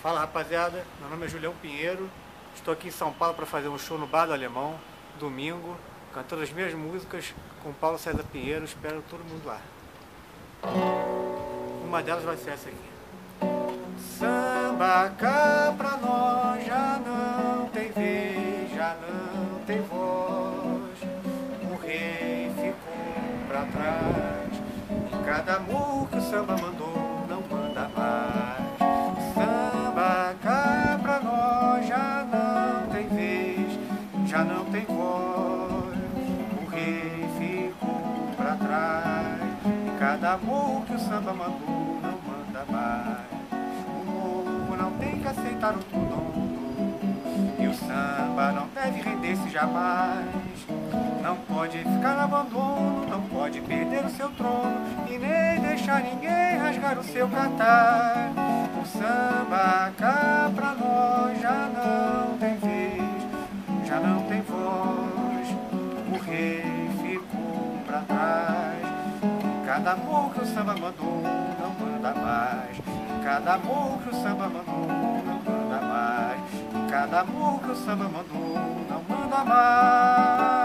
Fala rapaziada, meu nome é Julião Pinheiro, estou aqui em São Paulo para fazer um show no Bar do Alemão, domingo, cantando as minhas músicas com Paulo César Pinheiro, espero todo mundo lá. Uma delas vai ser essa aqui. Samba cá pra nós já não tem vez, já não tem voz, o rei ficou pra trás, em cada murro que o samba mandou não manda mais. Já não tem voz, o rei ficou pra trás, e cada amor que o samba mandou não manda mais. O morro não tem que aceitar o dono, e o samba não deve render-se jamais. Não pode ficar no abandono, não pode perder o seu trono, e nem deixar ninguém rasgar o seu catar. O samba cá pra nós já não tem vez, já não tem voz, o rei ficou pra trás. Cada amor que o samba mandou não manda mais, cada amor que o samba mandou não manda mais, cada amor que o samba mandou não manda mais.